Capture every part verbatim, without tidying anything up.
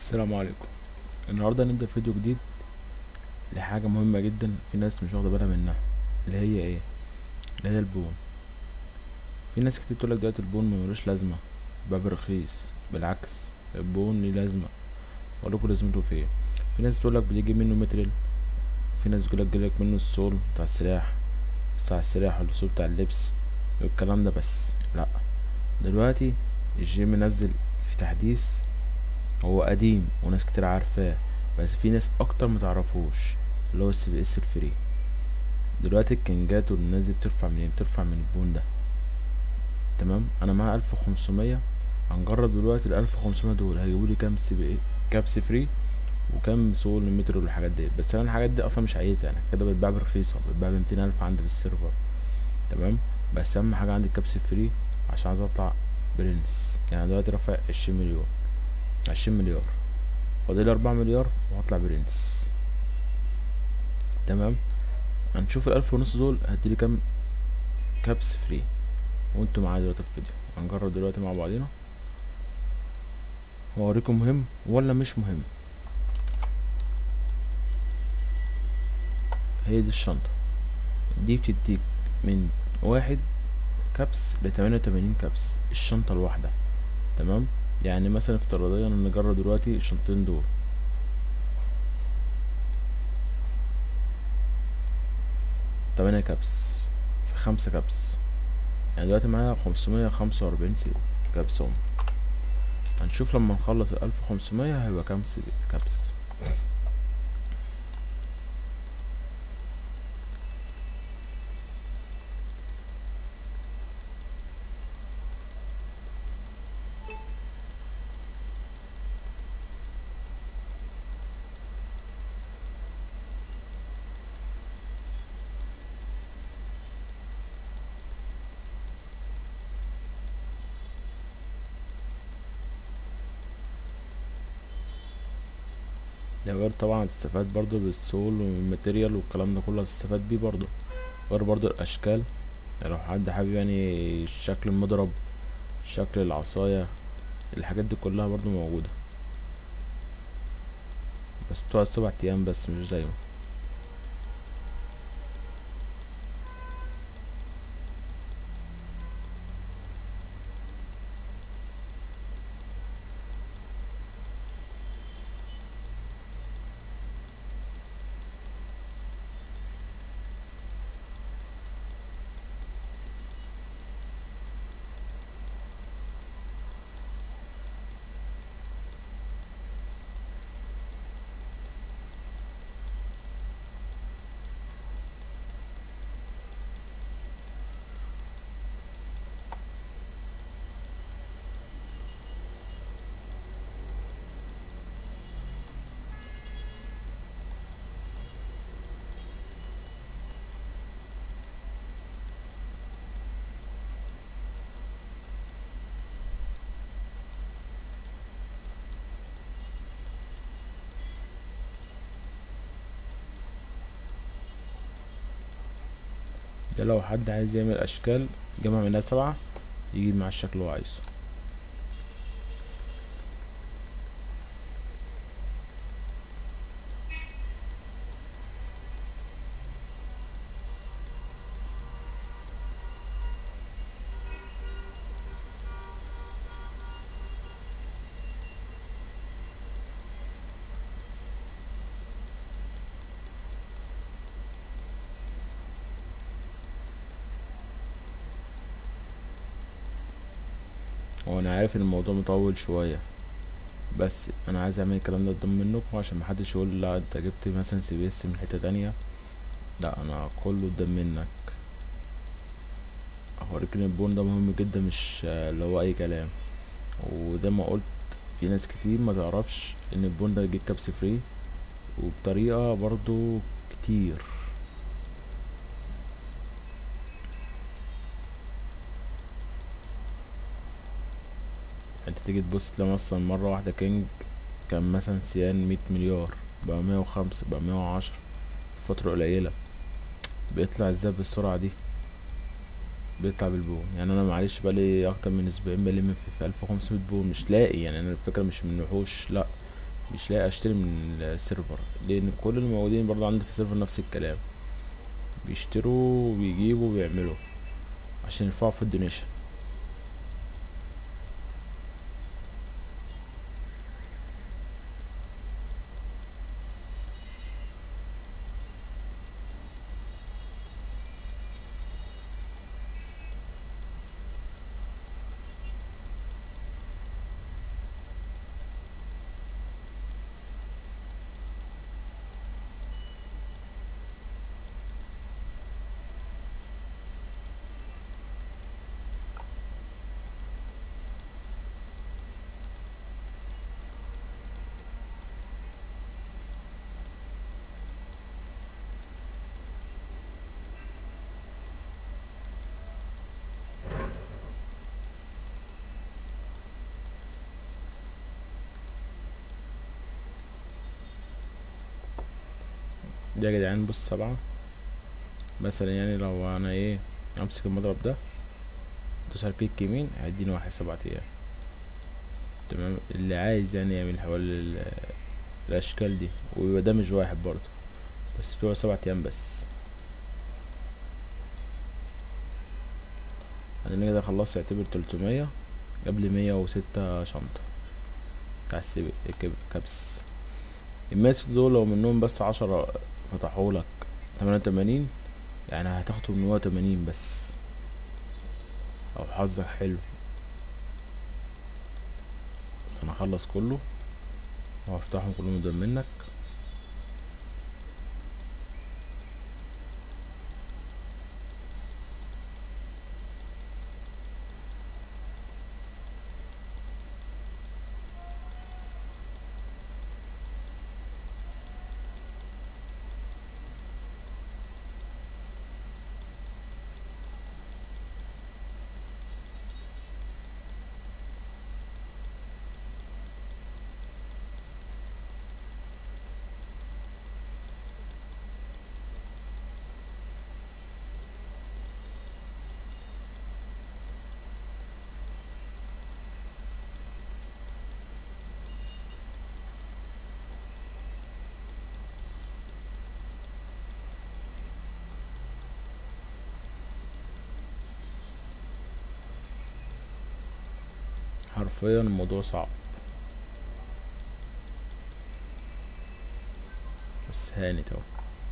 السلام عليكم. النهارده هنبدأ فيديو جديد لحاجة مهمة جدا في ناس مش واخدة بالها منها، اللي هي ايه؟ اللي هي البون. في ناس كتير تقولك دلوقتي البون ملوش لازمة، باب رخيص. بالعكس، البون ليه لازمة. اقولكوا لازمته في ايه. في ناس تقولك بيجي منه ماتريال، في ناس تقولك بيجيلك منه السول بتاع السلاح، بتاع السلاح والسول بتاع اللبس والكلام ده. بس لا، دلوقتي الجيم نزل في تحديث، هو قديم وناس كتير عارفاه بس في ناس اكتر متعرفوش، اللي هو السي بي اس الفري. دلوقتي الكنجات والناس دي بترفع منين؟ بترفع من البون ده. تمام، انا معايا الف وخمسمية. هنجرب دلوقتي الالف وخمسمية دول هيجيبولي كام سي بي كابس فري وكام سول متر والحاجات دي. بس انا الحاجات دي اصلا مش عايزها، يعني كده بتتباع برخيصه، بتتباع بمتين الف عندي في السيرفر. تمام، بس اهم حاجه عندي الكابس فري عشان عايز اطلع برنس. يعني دلوقتي رافع عشرين مليون، عشرين مليار، فاضل اربعة مليار وهطلع برنس. تمام، هنشوف الالف ونص دول هديلي كام كابس فري وانتوا معايا دلوقتي في الفيديو. هنجرب دلوقتي مع بعضينا واوريكم مهم ولا مش مهم. هي دي الشنطة، دي بتديك من واحد كبس لتمانية وتمانين كبس الشنطة الواحدة. تمام، يعني مثلا افتراضيا نجرب دلوقتي الشنطتين دول. تمانية كبس في خمسة كبس، يعني دلوقتي معايا خمسمية خمسة واربعين سي كبس هم. هنشوف لما نخلص الالف وخمسمية هيبقى كام سي كبس. ده غير طبعا هتستفاد برضو بالسول والماتيريال والكلام ده كله، هتستفاد بيه برضو. غير برضو الاشكال، يعني لو حد حابب يعني شكل المضرب، شكل العصاية، الحاجات دي كلها برضو موجودة، بس بتقعد سبع ايام بس مش دايما. ده لو حد عايز يعمل اشكال جمع منها سبعة يجيب مع الشكل اللي هو عايزه. وانا عارف ان الموضوع مطول شوية، بس انا عايز اعمل الكلام ده قدام منكم عشان محدش يقول لا انت جبت مثلا سي بي اس من حتة تانية. لا، انا كله قدام منك. اوريك ان البون ده مهم جدا، مش آه، اللي هو اي كلام. وزي ما قلت، في ناس كتير ما تعرفش ان البون ده يجيب كابس فري وبطريقة برضو كتير. انت تيجي تبص تلاقي مثلا مرة واحدة كينج كان مثلا سيان مية مليار، بقى مية وخمسة، بقى مية وعشرة في فترة قليلة. بيطلع ازاي بالسرعة دي؟ بيطلع بالبون. يعني انا معلش بقالي اكتر من اسبوعين بلم في, في الف وخمسمية بون مش لاقي. يعني انا الفكرة مش من وحوش، لا، مش لاقي اشتري من السيرفر، لان كل الموجودين برضو عندي في السيرفر نفس الكلام، بيشتروا وبيجيبوا وبيعملوا عشان يرفعوا في الدونيشن. دي يا جدعان بص سبعة مثلا، يعني لو انا ايه امسك المضرب ده دوس على كليك يمين هيديني واحد سبعة ايام. تمام، اللي عايز يعني يعمل حوالي ال- الاشكال دي، ويبقى ده مش واحد برضه، بس بتوع سبعة ايام بس. انا كده خلصت يعتبر تلتمية قبل مية وستة شنطة بتاع السيب كبس. الماس دول لو منهم بس عشرة فتحولك تمانية وتمانين، يعني هتاخد تمنمية وتمانين بس، او حظك حلو. بس انا هخلص كله وهفتحهم كلهم قدام منك. حرفيا الموضوع صعب، بس هانت اهو.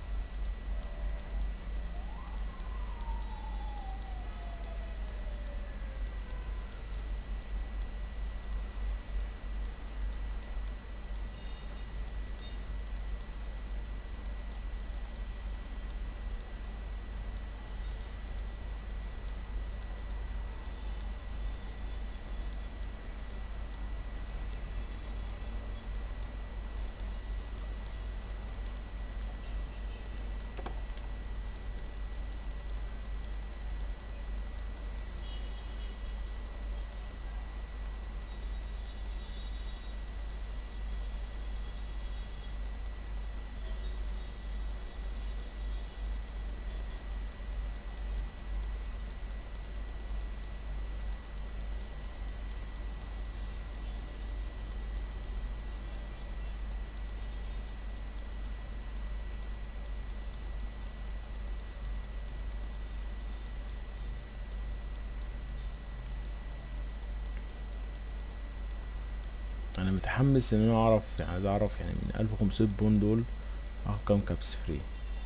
انا متحمس ان انا اعرف، يعني عايز اعرف يعني من الف وخمسمية بون دول هاخد كام كابس فري.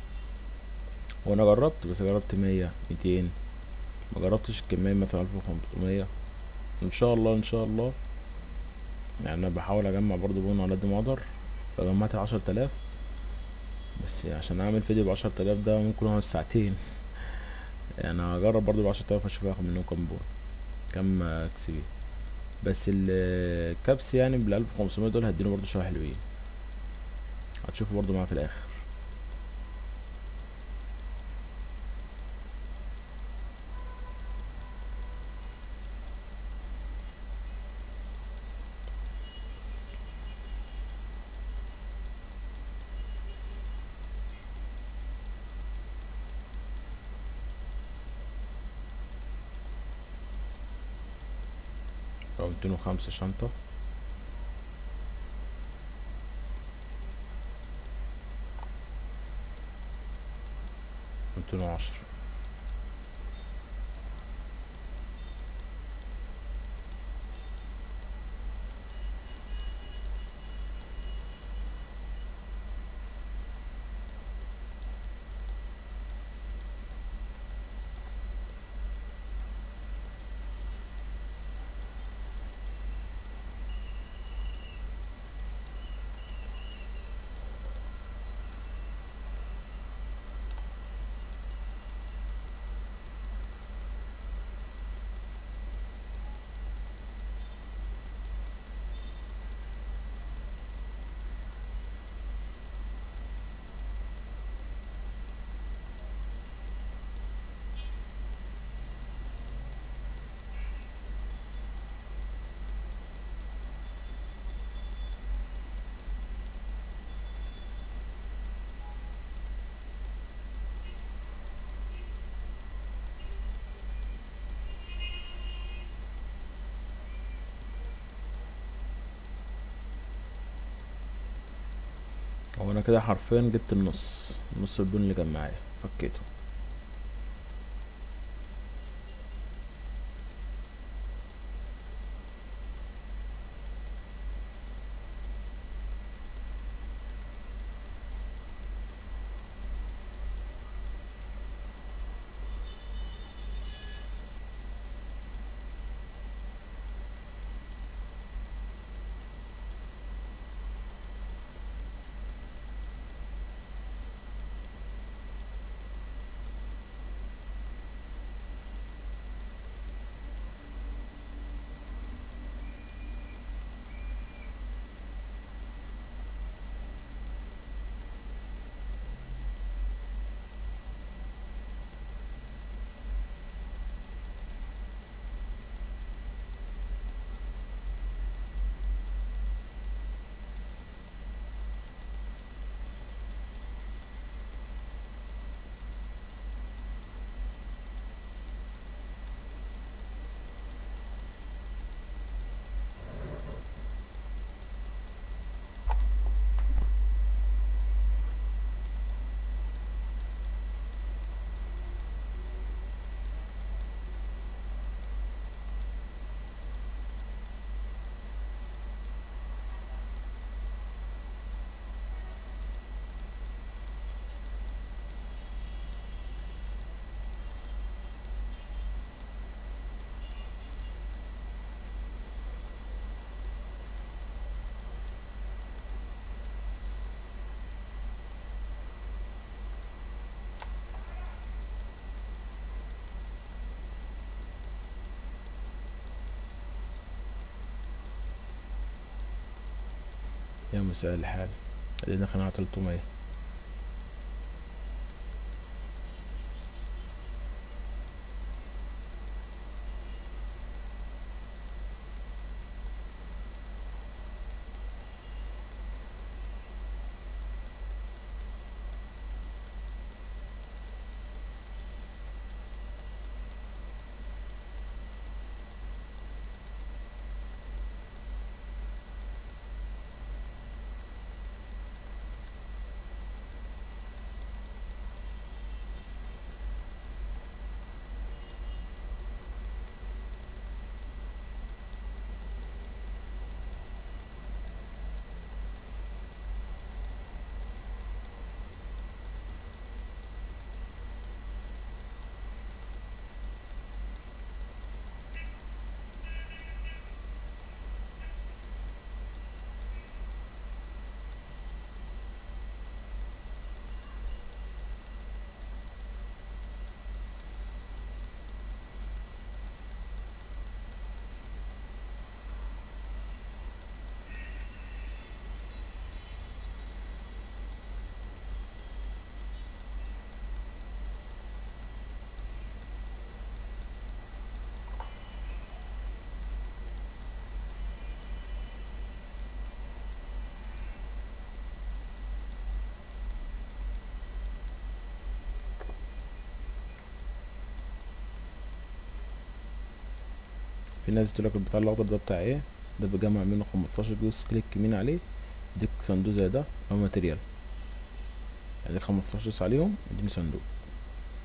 وانا جربت، بس جربت مية ميتين، ما جربتش الكمية مثلا الف وخمسمية. ان شاء الله ان شاء الله يعني انا بحاول اجمع برضو بون على قد ما اقدر، فجمعت عشر تلاف. بس عشان اعمل فيديو بعشر تلاف ده ممكن اقعد ساعتين. يعني هجرب برضو بعشر تلاف اشوف اخد منهم كام بون، كام اكس بي. بس ال- الكبس يعني بالالف وخمسمية دول هديله برضو شوية حلوين، هتشوفوا برضو معايا في الاخر. او ميتين وخمسة شنطة. ميتين وعشرة. هو انا كده حرفيا جبت النص نص البون اللي كان معايا فكيته. يا مساء الحال، ادينا خانة على تلتمية. في ناس تقولك البتاع الاخضر ده بتاع ايه؟ ده بجمع منه خمستاشر جوز، كليك يمين عليه يديك صندوق زي ده او ماتريال، يعني خمستاشر دوس عليهم يديني صندوق.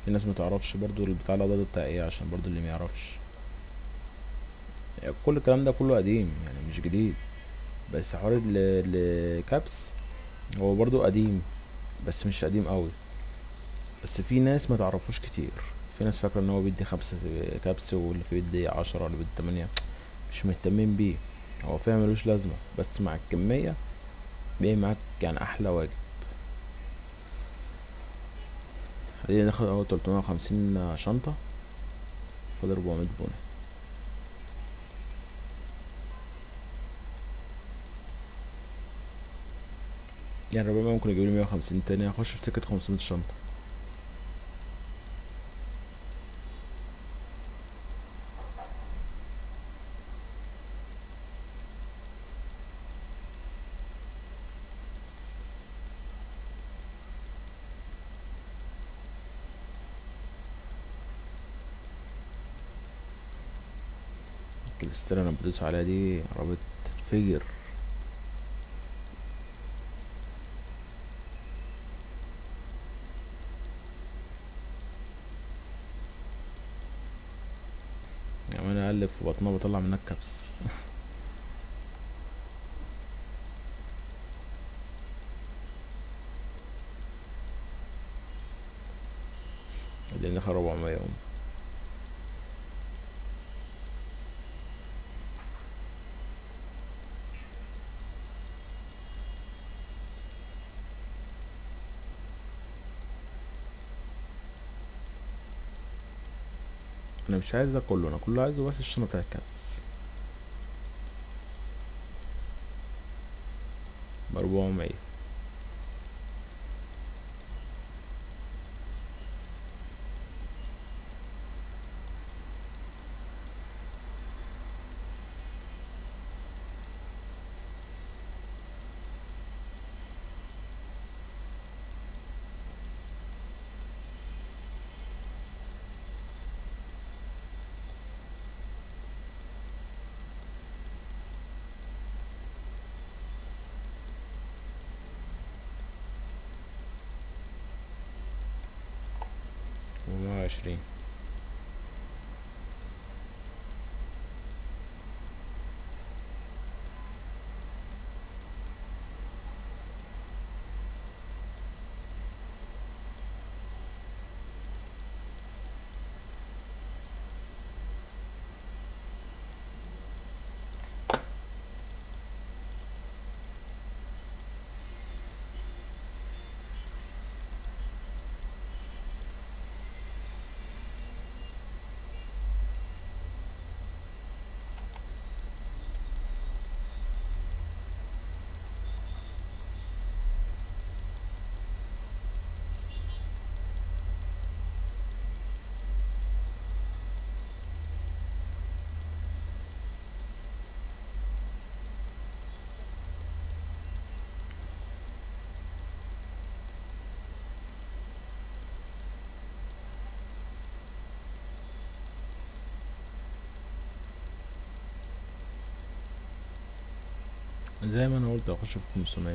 في ناس متعرفش برضو البتاع الابيض ده بتاع ايه، عشان برضو اللي ميعرفش. يعني كل الكلام ده كله قديم يعني مش جديد. بس حوار ال- الكابس هو برضو قديم، بس مش قديم قوي. بس في ناس ما تعرفوش كتير. في ناس فاكرة ان هو بيدي خمسة كابس، واللي فيه بيدي عشرة، واللي بيدي تمانية. مش مهتمين بيه. هو فعلا ملوش لازمة، بس مع الكمية بيجي معاك يعني احلى واجب. خلينا ناخد اهو تلتمية وخمسين شنطة، فاضل اربعمية بونة. يعني ربما ممكن يجيب لي مية وخمسين تاني، هخش في سكة خمسمية شنطة. الستيرة انا بدوس عليها دي قربت تنفجر. يعني انا اقلب في بطنها بطلع منها الكبس. اللي دخل اربعمية اهو. انا مش عايز ده كله، انا كله عايزه بس الشنطة بتاع الكبس باربعمية. ومية وعشرين. زي ما انا قلت اخش في خمسمية.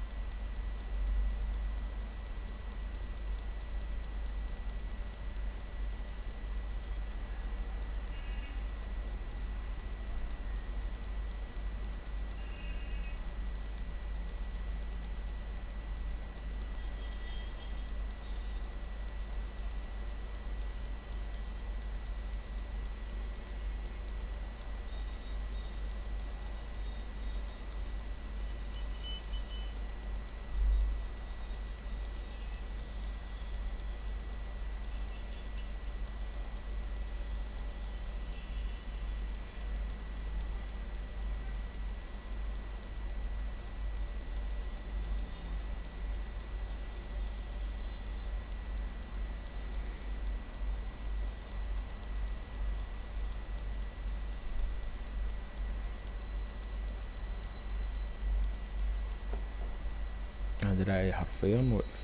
انا دراعي حرفيا وقف.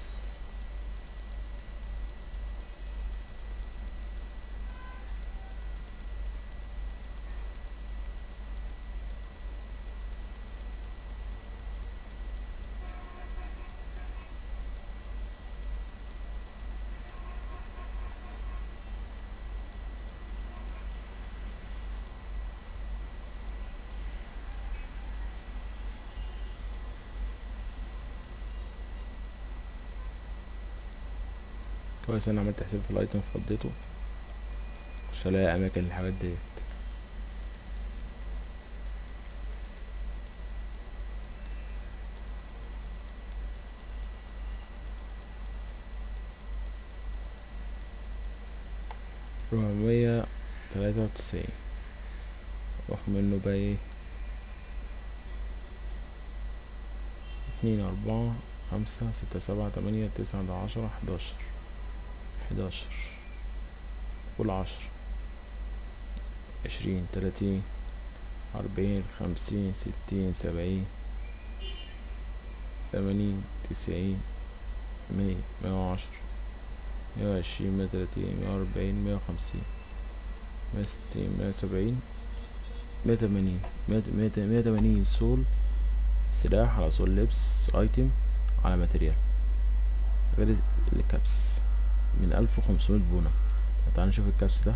كويس انا عملت حساب في الايتم فضيته عشان الاقي اماكن للحاجات ديت. ربعمية تلاتة وتسعين واخد منه بقى ايه، اتنين اربعة خمسة ستة سبعة تمانية تسعة عشرة حداشر حداشر قول عشرة عشرين تلاتين أربعين خمسين ستين سبعين تمانين تسعين مية مية وعشرة مية وعشرين مية وتلاتين مية وأربعين مية وخمسين مية وستين مية وسبعين مية وتمانين مية وتمانين سول سلاح على سول لبس ايتم على ماتريال غير الكبس من ألف وخمسمية بونة. تعال نشوف الكبس ده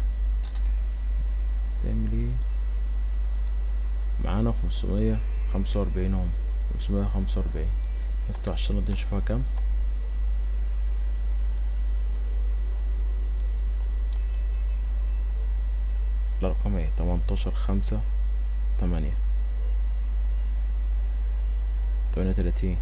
تعمل ايه معانا. خمسمية خمسة وأربعين اهم خمسمية خمسة وأربعين. نفتح الشنطة دي نشوفها كام. الارقام ايه تمنتاشر خمسة تمانية تمانية وتلاتين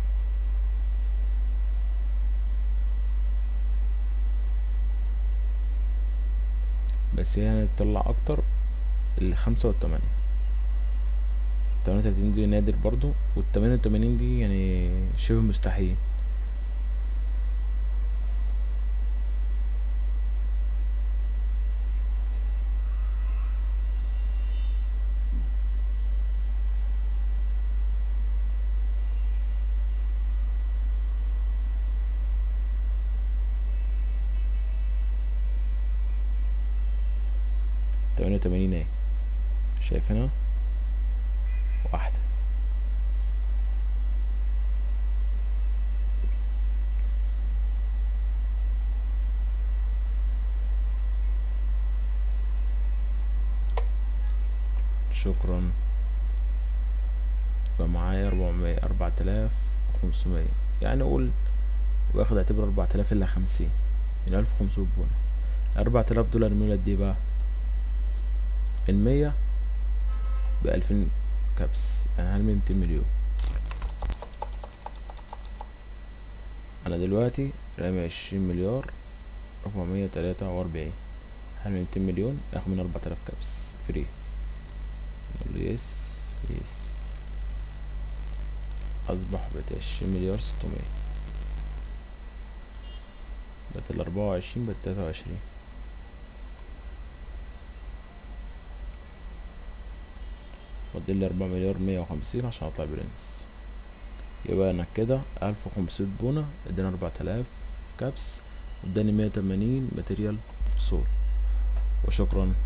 بس هي يعني تطلع اكتر الخمسة والتمانية. تمانية وتلاتين دي نادر برضو والتمانية وتمانين دي يعني شبه مستحيل. تمانية وتمانين اهي شايفينها واحدة. شكرا. يبقى معايا أربعمية أربعة آلاف وخمسمية يعني قول واخد اعتبر أربعة آلاف الا خمسين من ألف وخمسمية بونة. أربعة آلاف دولار من قد ايه بقى؟ المية بألفين كبس يعني هرمي ميتين مليون. انا دلوقتي رامي عشرين مليار ربعمية تلاتة وأربعين هرمي ميتين مليون اخد من أربعة آلاف كبس فري. نقول يس يس اصبح بقت عشرين مليار ستمية بقت الأربعة وعشرين بقت تلاتة وعشرين. فاضلي أربعة مليار مية وخمسين عشان اطلع برنس. يبقى انا كده ألف وخمسمية بونة اداني أربعة آلاف كبس واداني مية وتمانين ماتريال سول. وشكرا.